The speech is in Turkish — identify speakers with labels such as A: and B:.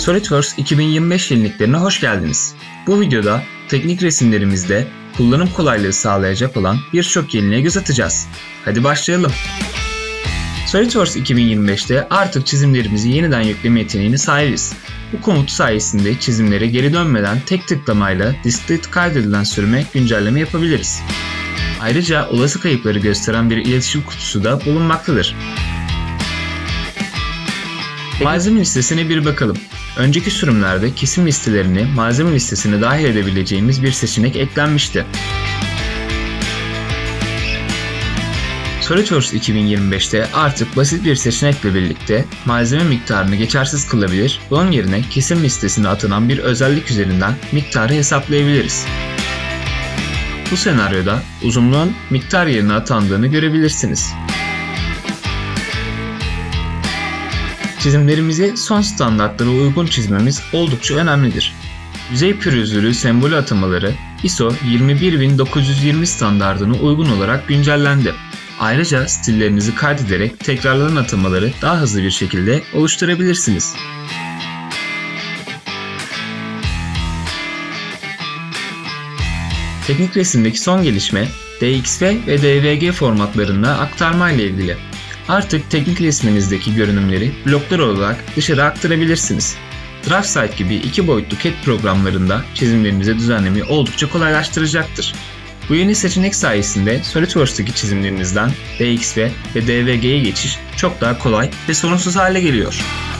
A: SolidWorks 2025 yeniliklerine hoş geldiniz. Bu videoda teknik resimlerimizde kullanım kolaylığı sağlayacak olan birçok yeniliğe göz atacağız. Hadi başlayalım. SolidWorks 2025'te artık çizimlerimizi yeniden yükleme yeteneğine sahibiz. Bu komut sayesinde çizimlere geri dönmeden tek tıklamayla diskte kaydedilen sürüme güncelleme yapabiliriz. Ayrıca olası kayıpları gösteren bir iletişim kutusu da bulunmaktadır. Malzeme listesine bir bakalım. Önceki sürümlerde kesim listelerini malzeme listesine dahil edebileceğimiz bir seçenek eklenmişti. SolidWorks 2025'te artık basit bir seçenekle birlikte malzeme miktarını geçersiz kılabilir ve onun yerine kesim listesine atanan bir özellik üzerinden miktarı hesaplayabiliriz. Bu senaryoda uzunluğun miktar yerine atandığını görebilirsiniz. Çizimlerimizi son standartlara uygun çizmemiz oldukça önemlidir. Yüzey pürüzlülüğü sembolü atamaları ISO 21920 standardına uygun olarak güncellendi. Ayrıca stillerinizi kaydederek tekrarlanan atamaları daha hızlı bir şekilde oluşturabilirsiniz. Teknik resimdeki son gelişme DXF ve DVG formatlarında aktarma ile ilgili. Artık teknik resminizdeki görünümleri bloklar olarak dışarı aktarabilirsiniz. DraftSight gibi 2 boyutlu CAD programlarında çizimlerinizi düzenlemeyi oldukça kolaylaştıracaktır. Bu yeni seçenek sayesinde SolidWorks'taki çizimlerinizden DXF ve DVG'ye geçiş çok daha kolay ve sorunsuz hale geliyor.